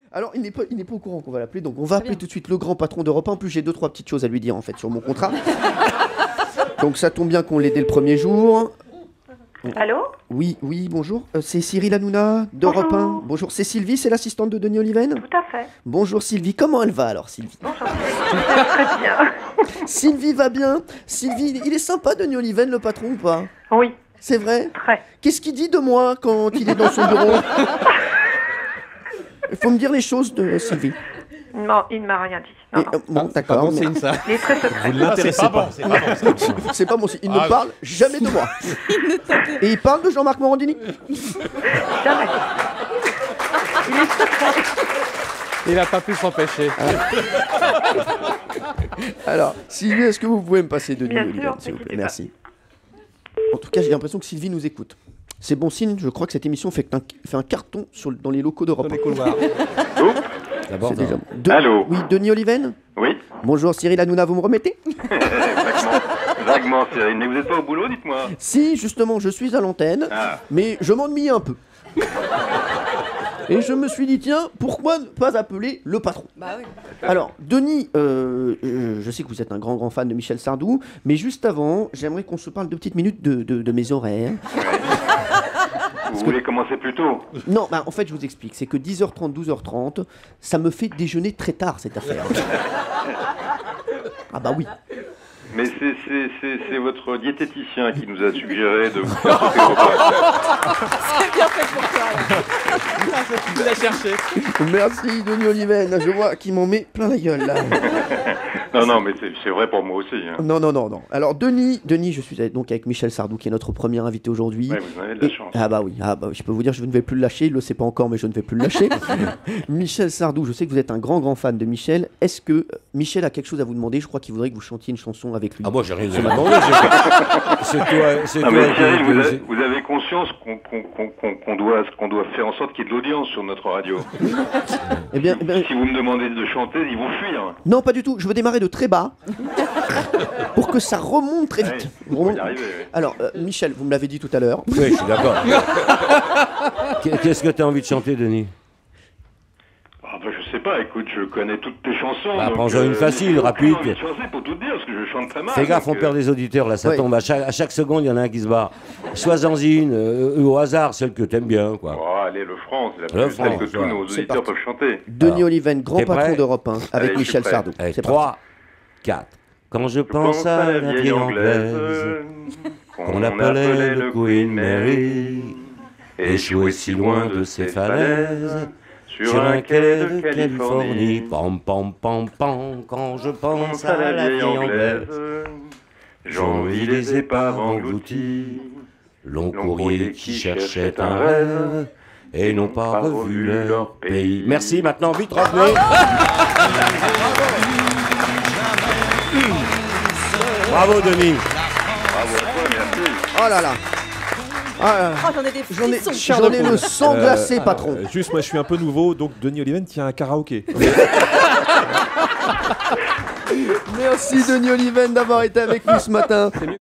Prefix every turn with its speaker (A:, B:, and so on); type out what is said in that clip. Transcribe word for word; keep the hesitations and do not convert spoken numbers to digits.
A: Alors, il n'est pas, il n'est pas au courant qu'on va l'appeler, donc on va appeler tout de suite le grand patron d'Europe un. En plus, j'ai deux, trois petites choses à lui dire, en fait, sur mon contrat. Donc, ça tombe bien qu'on l'ait dès le premier jour.
B: Allô?
A: Oui, oui, bonjour. Euh, c'est Cyril Hanouna d'Europe un. Bonjour, c'est Sylvie, c'est l'assistante de Denis Oliven?
B: Tout à fait.
A: Bonjour Sylvie, comment elle va alors, Sylvie?
B: Bonjour. Très bien.
A: Sylvie va bien. Sylvie, il est sympa Denis Oliven, le patron, ou pas?
B: Oui.
A: C'est vrai?
B: Très.
A: Qu'est-ce qu'il dit de moi quand il est dans son bureau? Il faut me dire les choses de Sylvie.
B: Non, il ne m'a rien dit. Non,
A: Et,
B: non.
A: euh, bon,
C: C'est pas
A: d'accord.
C: bon
A: mais-
C: signe, ça.
B: Il est très secret.
C: Vous ne l'intéressez pas.
D: C'est pas bon, c'est pas bon.
A: C'est pas mon signe. Il
D: Ah,
A: ne parle jamais de moi. Et il parle de Jean-Marc Morandini?
B: Jamais. Il est secret.
C: Il n'a pas pu s'empêcher.
A: Alors, Sylvie, est-ce que vous pouvez me passer Denis
B: Bien
A: Oliven,
B: sûr,
A: s'il vous plaît?
B: n'hésitez pas.
A: Merci. En tout cas, j'ai l'impression que Sylvie nous écoute. C'est bon signe, je crois que cette émission fait un, fait un carton sur, le- dans les locaux d'Europe.
C: Dans les couloirs.
E: D'abord,
A: C'est déjà...
E: dans-
A: De-
F: Allô?
A: Oui, Denis Oliven?
F: Oui,
A: Bonjour Cyril Hanouna, vous me remettez?
F: vaguement, vaguement, Cyril. Mais vous n'êtes pas au boulot, dites-moi.
A: Si, justement, je suis à l'antenne,
F: Ah.
A: mais je m'ennuie un peu. Et je me suis dit, tiens, pourquoi ne pas appeler le patron?
G: Bah oui.
A: Alors, Denis, euh, euh, je sais que vous êtes un grand, grand fan de Michel Sardou, mais juste avant, j'aimerais qu'on se parle deux petites minutes de, de- de mes horaires.
F: Vous voulez commencer plus tôt?
A: Non, bah, en fait, je vous explique, c'est que dix heures trente, douze heures trente, ça me fait déjeuner très tard, cette affaire. Ah bah oui.
F: Mais c'est- c'est c'est- c'est votre diététicien qui nous a suggéré de vous faire sauter au repas.
G: C'est bien fait pour toi. Là.
C: Il l'a cherché.
A: Merci, Denis Oliven, je vois qu'il m'en met plein la gueule, là.
F: Non, non, mais c'est c'est vrai pour moi aussi. Hein.
A: Non, non, non, non. Alors, Denis, Denis, je suis donc avec Michel Sardou, qui est notre premier invité aujourd'hui.
F: Ouais, vous en avez de la
A: Et-
F: chance.
A: Ah bah oui, ah bah, je peux vous dire, je ne vais plus le lâcher, il le sait pas encore, mais je ne vais plus le lâcher. Michel Sardou, je sais que vous êtes un grand, grand fan de Michel. Est-ce que euh, Michel a quelque chose à vous demander? Je crois qu'il voudrait que vous chantiez une chanson avec lui.
E: Ah, moi, j'ai rien à demander. c'est- C'est toi, c'est
F: Non,
E: toi.
F: mais Cyril,
E: qui-
F: vous,
E: qui-
F: avez, vous avez conscience qu'on qu'on- qu'on- qu'on- qu'on doit, qu'on doit faire en sorte qu'il y ait de l'audience sur notre radio.
A: Eh bien, eh bien,
F: Si vous me demandez de chanter, ils vont fuir.
A: non, pas du tout. Je veux démarrer de très bas pour que ça remonte très
F: Ouais,
A: vite.
F: on va
A: Remonte-
F: y arriver, oui.
A: Alors, euh, Michel, vous me l'avez dit tout à l'heure.
E: Oui, je suis d'accord. Qu'est- Qu'est-ce que tu as envie de chanter, Denis?
F: Ah bah, je sais pas, écoute, je connais toutes tes chansons.
E: Bah,
F: donc,
E: prends-en une facile,
F: j'ai aucune
E: rapide.
F: envie de chanter pour tout te dire, parce que je chante très mal.
E: Fais gaffe, on
F: donc,
E: perd
F: euh,
E: des auditeurs, là, ça
A: Ouais.
E: tombe. À chaque, à chaque seconde, il y en a un qui se barre. Choisis-en une, euh, au hasard, celle que t'aimes bien, quoi.
F: Oh, allez, le France, c'est la
E: Le
F: plus celle que
E: France,
F: tous
E: ouais.
F: nos
A: C'est
F: auditeurs
A: parti.
F: peuvent chanter.
A: Denis
E: Alors,
A: Oliven, grand
E: t'es
A: patron
E: prêt
A: d'Europe un, avec
F: Allez, je suis
A: Michel
F: prêt.
A: Sardou.
E: Allez,
A: C'est parti.
E: trois, quatre. Quand je pense à la vieille anglaise, qu'on appelait le Queen Mary, échouée si loin de ses falaises, sur un quai de Californie, pam pam pam pam, quand je pense à la vieille anglaise, j'envie les épaves englouties, long courrier qui cherchait un rêve, et n'ont pas revu leur pays. Merci, maintenant vite revenez. Bravo Denis.
F: Bravo à toi, merci.
A: Oh là là. Ah là là.
G: Oh, j'en ai des
A: J'en ai,
G: frissons.
A: j'en ai le sang glacé,
D: Euh,
A: patron.
D: euh, juste, moi, je suis un peu nouveau, donc Denis Oliven tient un karaoké.
A: Merci Denis Oliven d'avoir été avec nous ce matin.